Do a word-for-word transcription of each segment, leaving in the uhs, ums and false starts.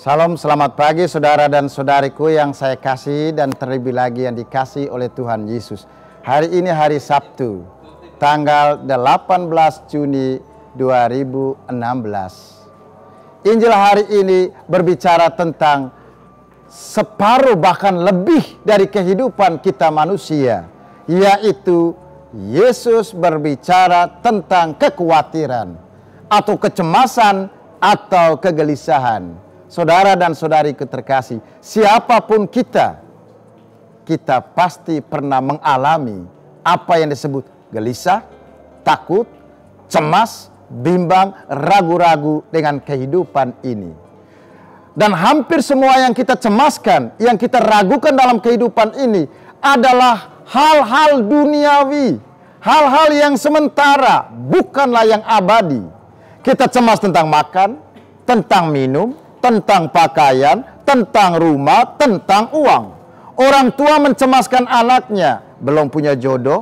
Salam, selamat pagi saudara dan saudariku yang saya kasih dan terlebih lagi yang dikasih oleh Tuhan Yesus. Hari ini hari Sabtu, tanggal delapan belas Juni dua ribu enam belas. Injil hari ini berbicara tentang separuh bahkan lebih dari kehidupan kita manusia, yaitu Yesus berbicara tentang kekhawatiran atau kecemasan atau kegelisahan. Saudara dan saudariku terkasih, siapapun kita, kita pasti pernah mengalami apa yang disebut gelisah, takut, cemas, bimbang, ragu-ragu dengan kehidupan ini. Dan hampir semua yang kita cemaskan, yang kita ragukan dalam kehidupan ini adalah hal-hal duniawi, hal-hal yang sementara, bukanlah yang abadi. Kita cemas tentang makan, tentang minum, tentang pakaian, tentang rumah, tentang uang. Orang tua mencemaskan anaknya, belum punya jodoh,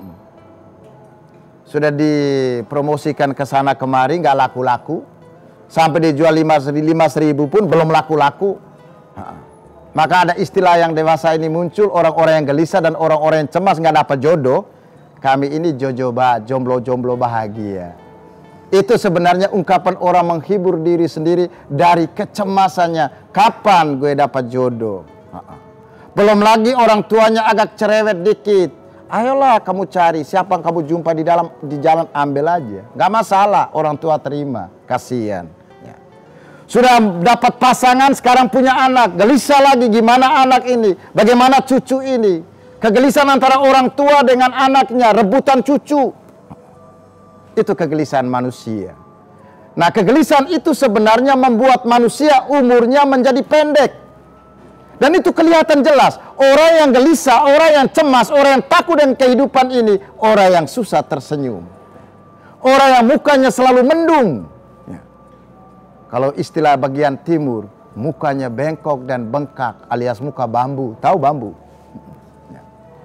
sudah dipromosikan ke sana kemari, nggak laku-laku. Sampai dijual lima ribu pun belum laku-laku. Maka ada istilah yang dewasa ini muncul, orang-orang yang gelisah dan orang-orang yang cemas nggak dapat jodoh. Kami ini jojoba, jomblo-jomblo bahagia. Itu sebenarnya ungkapan orang menghibur diri sendiri dari kecemasannya. Kapan gue dapat jodoh? Belum lagi orang tuanya agak cerewet dikit. Ayolah kamu cari, siapa yang kamu jumpa di dalam di jalan ambil aja. Gak masalah, orang tua terima. Kasihan. Ya. Sudah dapat pasangan, sekarang punya anak. Gelisah lagi gimana anak ini? Bagaimana cucu ini? Kegelisahan antara orang tua dengan anaknya, rebutan cucu. Itu kegelisahan manusia. Nah, kegelisahan itu sebenarnya membuat manusia umurnya menjadi pendek. Dan itu kelihatan jelas. Orang yang gelisah, orang yang cemas, orang yang takut dengan kehidupan ini, orang yang susah tersenyum. Orang yang mukanya selalu mendung. Ya. Kalau istilah bagian timur, mukanya bengkok dan bengkak alias muka bambu. Tahu bambu? Ya.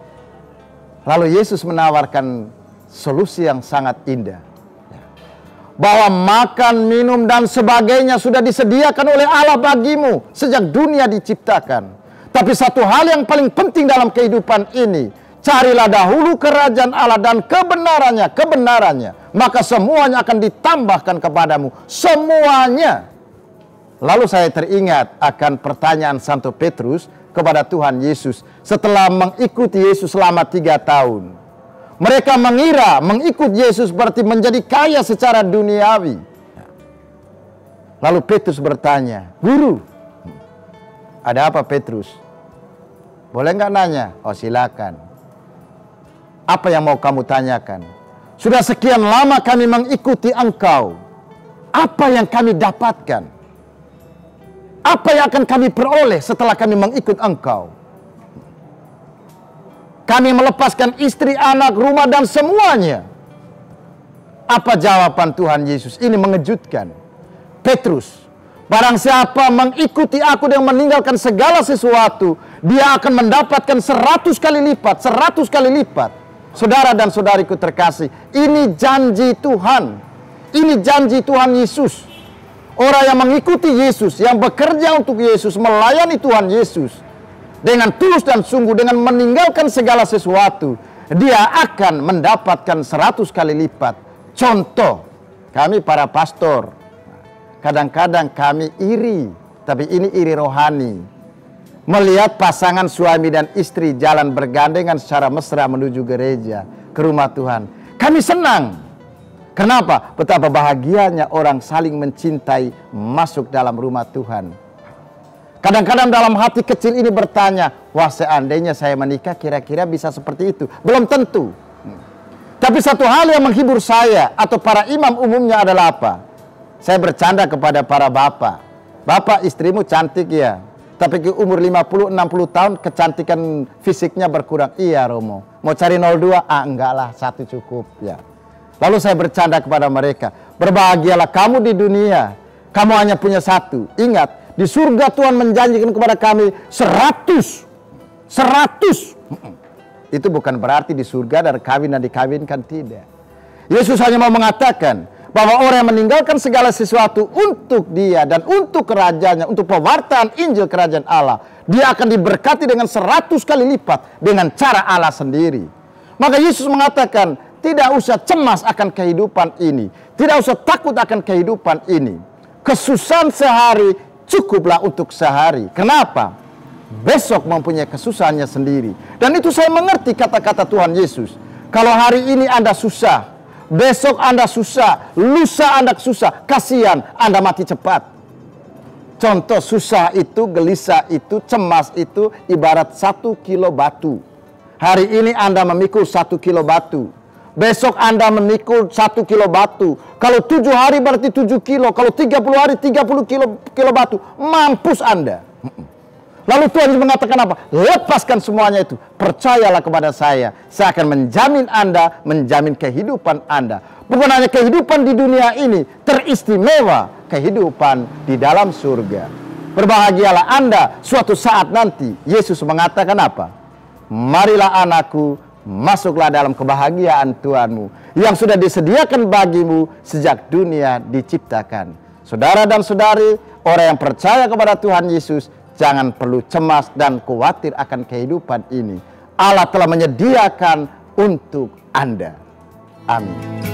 Lalu Yesus menawarkan solusi yang sangat indah. Bahwa makan, minum, dan sebagainya sudah disediakan oleh Allah bagimu sejak dunia diciptakan. Tapi satu hal yang paling penting dalam kehidupan ini, carilah dahulu kerajaan Allah dan kebenarannya, kebenarannya. Maka semuanya akan ditambahkan kepadamu. Semuanya. Lalu saya teringat akan pertanyaan Santo Petrus kepada Tuhan Yesus setelah mengikuti Yesus selama tiga tahun. Mereka mengira mengikut Yesus berarti menjadi kaya secara duniawi. Lalu Petrus bertanya, "Guru, ada apa Petrus? Boleh nggak nanya?" "Oh silakan. Apa yang mau kamu tanyakan?" "Sudah sekian lama kami mengikuti Engkau. Apa yang kami dapatkan? Apa yang akan kami peroleh setelah kami mengikut Engkau? Kami melepaskan istri, anak, rumah, dan semuanya." Apa jawaban Tuhan Yesus? Ini mengejutkan. "Petrus, barang siapa mengikuti aku dan meninggalkan segala sesuatu, dia akan mendapatkan seratus kali lipat, seratus kali lipat." Saudara dan saudariku terkasih, ini janji Tuhan. Ini janji Tuhan Yesus. Orang yang mengikuti Yesus, yang bekerja untuk Yesus, melayani Tuhan Yesus, dengan tulus dan sungguh, dengan meninggalkan segala sesuatu, dia akan mendapatkan seratus kali lipat. Contoh, kami para pastor, kadang-kadang kami iri, tapi ini iri rohani. Melihat pasangan suami dan istri jalan bergandengan secara mesra menuju gereja, ke rumah Tuhan. Kami senang. Kenapa? Betapa bahagianya orang saling mencintai masuk dalam rumah Tuhan. Kadang-kadang dalam hati kecil ini bertanya, wah seandainya saya menikah kira-kira bisa seperti itu. Belum tentu. Tapi satu hal yang menghibur saya atau para imam umumnya adalah apa? Saya bercanda kepada para bapak. "Bapak, istrimu cantik ya. Tapi ke umur lima puluh enam puluh tahun kecantikan fisiknya berkurang." "Iya Romo. Mau cari nol dua? Ah enggak lah, satu cukup." Ya. Lalu saya bercanda kepada mereka. "Berbahagialah kamu di dunia. Kamu hanya punya satu. Ingat, di surga Tuhan menjanjikan kepada kami seratus. Seratus. Itu bukan berarti di surga dan kawin dan dikawinkan, tidak. Yesus hanya mau mengatakan bahwa orang yang meninggalkan segala sesuatu untuk dia dan untuk kerajaannya, untuk pewartaan Injil kerajaan Allah, dia akan diberkati dengan seratus kali lipat dengan cara Allah sendiri. Maka Yesus mengatakan, tidak usah cemas akan kehidupan ini, tidak usah takut akan kehidupan ini. Kesusahan sehari cukuplah untuk sehari. Kenapa? Besok mempunyai kesusahannya sendiri. Dan itu saya mengerti kata-kata Tuhan Yesus. Kalau hari ini Anda susah, besok Anda susah, lusa Anda susah, kasihan Anda mati cepat. Contoh susah itu, gelisah itu, cemas itu ibarat satu kilo batu. Hari ini Anda memikul satu kilo batu. Besok Anda memikul satu kilo batu. Kalau tujuh hari berarti tujuh kilo. Kalau tiga puluh hari tiga puluh kilo, kilo batu. Mampus Anda. Lalu Tuhan mengatakan apa? Lepaskan semuanya itu. Percayalah kepada saya. Saya akan menjamin Anda, menjamin kehidupan Anda. Bukan hanya kehidupan di dunia ini, teristimewa kehidupan di dalam surga. Berbahagialah Anda suatu saat nanti. Yesus mengatakan apa? Marilah anakku, masuklah dalam kebahagiaan Tuhanmu yang sudah disediakan bagimu sejak dunia diciptakan. Saudara dan saudari, orang yang percaya kepada Tuhan Yesus, jangan perlu cemas dan khawatir akan kehidupan ini. Allah telah menyediakan untuk Anda. Amin.